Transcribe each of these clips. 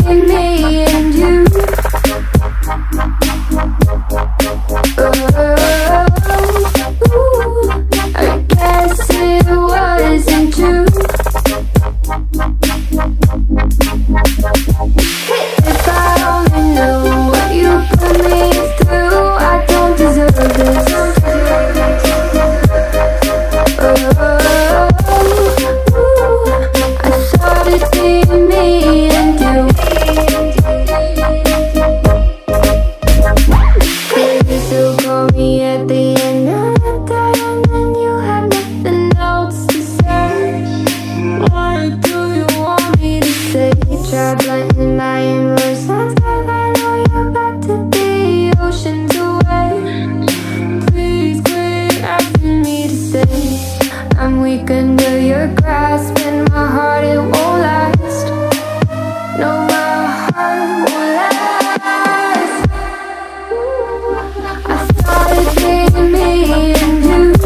me and you. I guess it wasn't true. If I only knew what you put me through, I don't deserve this. I thought it'd be me and you. You still call me at the end of the day, and then you have nothing else to say. What do you want me to say? Try blending my inverse lines, but I know you got to be oceans away. Please quit asking me to stay. I'm weak under your grasp, and my heart, it won't last. No, my heart won't last. I thought it'd be me and you.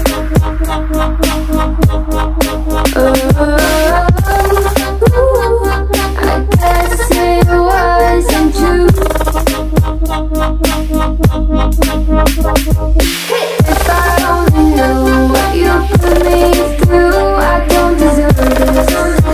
I guess it wasn't true. If I only knew what you put me through, I don't deserve this.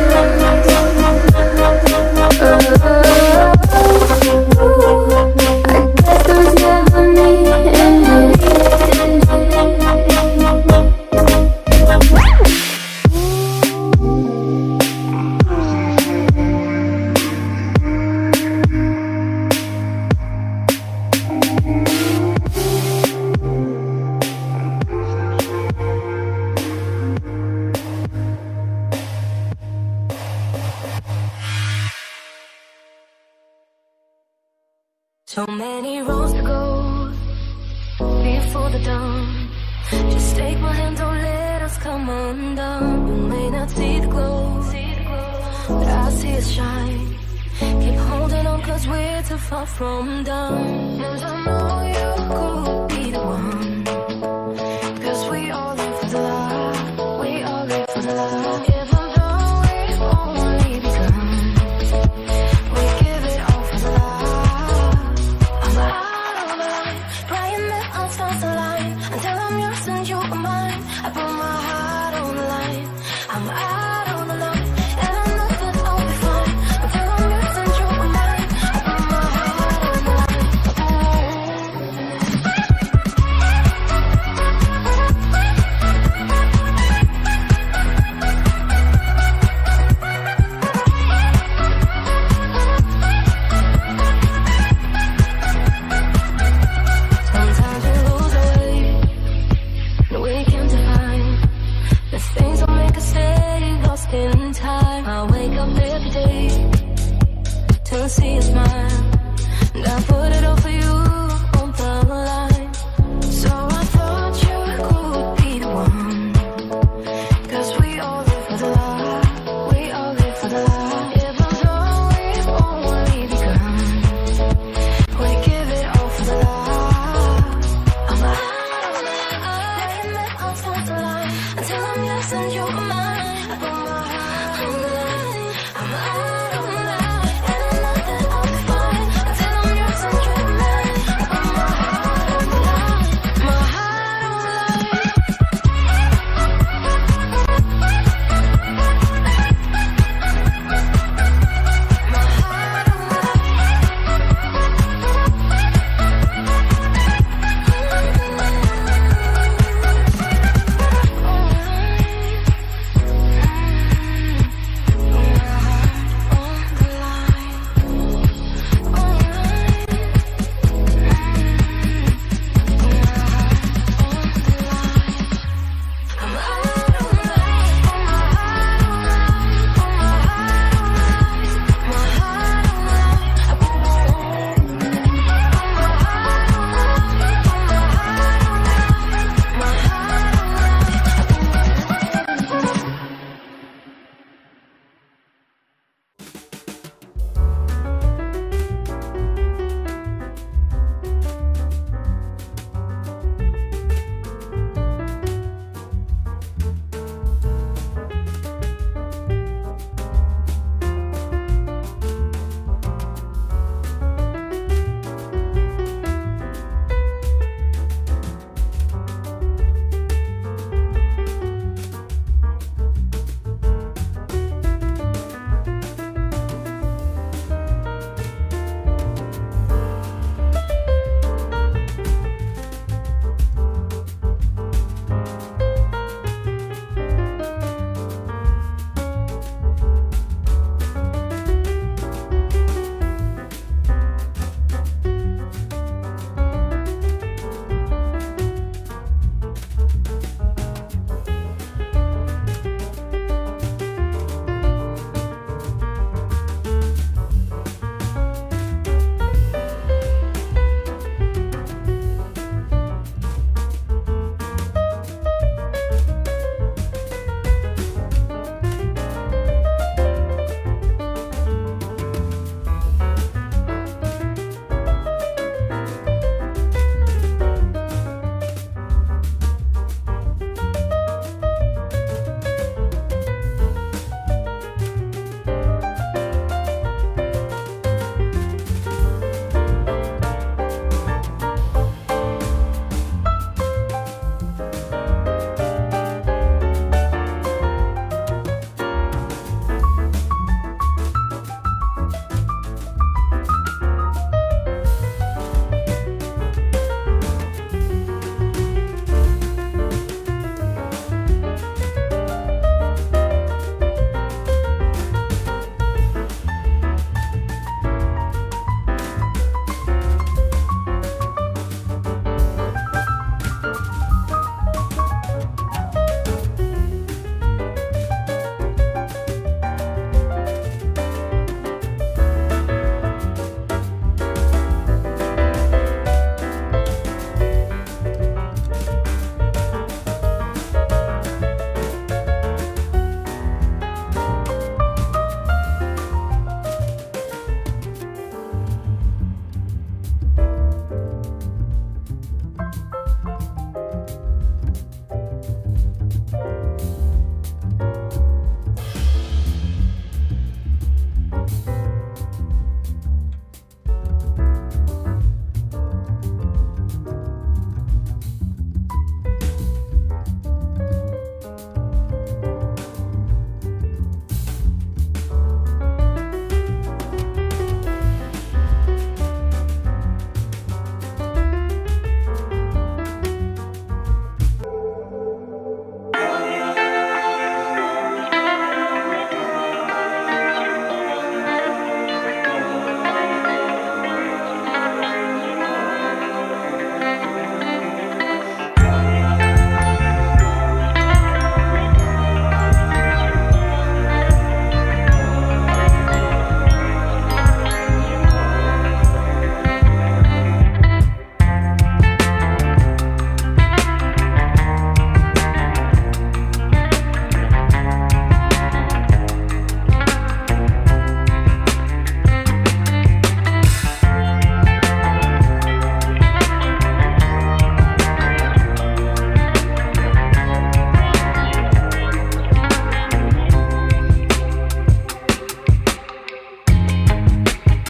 I guess there's never me and you. So many roads to go before the dawn. Just take my hand, don't let us come undone. You may not see the glow, but I see it shine. Keep holding on, cause we're too far from done. And I know you could be the one, cause we all live for the love. We all live for the love. Even though we've only begun, we give it all for the love. I'm out of line, praying that our stars align. Until I'm yours and you are mine, I put my heart on the line. I'm out on the line, and I know that I'll be fine. Until I'm yours and you are mine, I put my heart on the line. Sometimes we lose our way, and we can't define the things that make us stay lost in time. I wake up every day to see us